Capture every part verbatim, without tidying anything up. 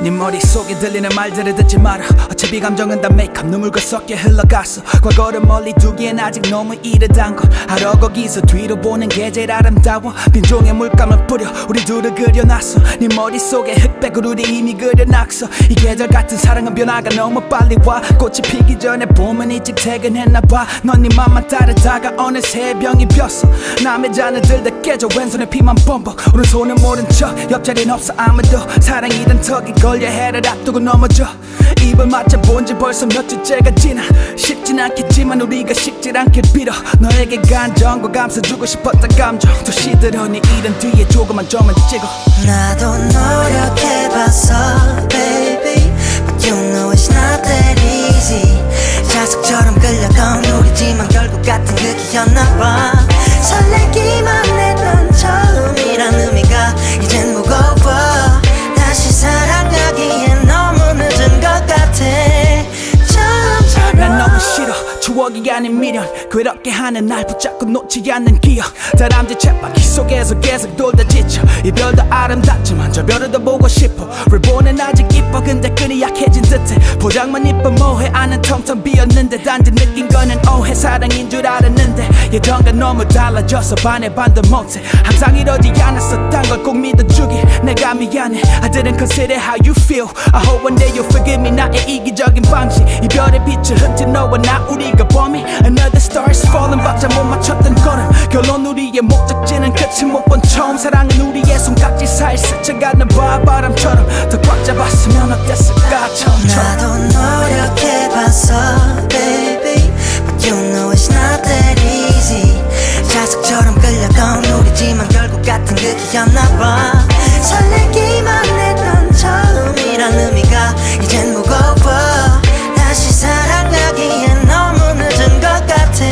네 머릿속에 들리는 말들을 듣지 마라. 어차피 감정은 다 메이크업 눈물과 섞여 흘러갔어. 과거를 멀리 두기엔 아직 너무 이르단 걸 알아. 거기서 뒤로 보는 게 제일 아름다워. 빈종의 물감을 뿌려 우리 둘을 그려놨어. 네 머릿속에 흑백으로 우리 이미 그려놨어. 이 계절 같은 사랑은 변화가 너무 빨리 와. 꽃이 피기 전에 봄은 일찍 퇴근했나 봐. 넌 네 맘만 따르다가 어느새 병이 폈어. 남의 잔을 들다 깨져 왼손에 피만 범벅. 오른손은 모른 척 옆자리엔 없어 아무도. 사랑이란 턱에 걸려 해를 앞두고 넘어져. 입을 맞춰본 지 벌써 몇 주째가 지나. 쉽진 않겠지만 우리가 식질 않길 빌어. 너에게 간정과 감싸주고 싶었던 감정 또 시들어. 네 이름 뒤에 조그만 점을 찍어. 나도 노력해봤어 baby But you know it's not that easy. 자석처럼 끌려던 우리지만 결국 같은 극이었나봐. 설레기만 했던 처음이란 의미가 이젠 무거워. 다시 사랑하기엔 너무 늦은 것 같아. 처음처럼 난 너무 싫어 추억이 아닌 미련. 그렇게 하는 날 붙잡고 놓지 않는 기억. 다람쥐 쳇바퀴 속에서 계속 돌다 지쳐. 이별도 아름답지만 저 별을 더 보고 싶어. Ribbon은 아직 이뻐 근데 끈이 약해진 듯해. 포장만 이뻐 뭐해 안은 텅텅 비었는데. 단지 느낀 거는 오해 사랑인줄 알았는데. 예전과 너무 달라졌어 반의 반도 못해. 항상 이러지 않았었단 걸 꼭 믿어주길. 내가 미안해 I didn't consider how you feel. I hope one day you'll forgive me. 나의 이기적인 방식 이별의 빛을 흩은 너와 나 우리가 범인. Another star is falling 박자 못 맞췄던 걸음. 결론 우리의 목적지는 끝을 못 본 처음. 사랑은 우리의 손깍지 사이 스쳐가는 바람처럼 더 꽉 잡았으면 어땠을까. 처음처럼 나도 노력해봤어 baby But you know it's not that easy. 자석처럼 끌려던 우리지만 결국 같은 극이었나봐. 설레기만 했던 처음이란 의미가 이젠 무거워. 다시 사랑하기엔 너무 늦은 것 같아.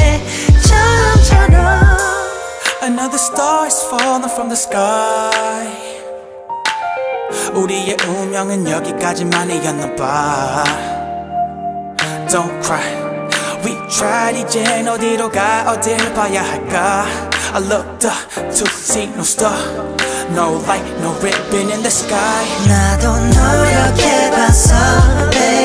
처음처럼 Another star is falling from the sky. 우리의 운명은 여기까지만이었나봐. Don't cry We tried 이젠 어디로 가 어딜 봐야 할까. I looked up to see no star. No light, no ribbon in the sky. 나도 노력해봤어 baby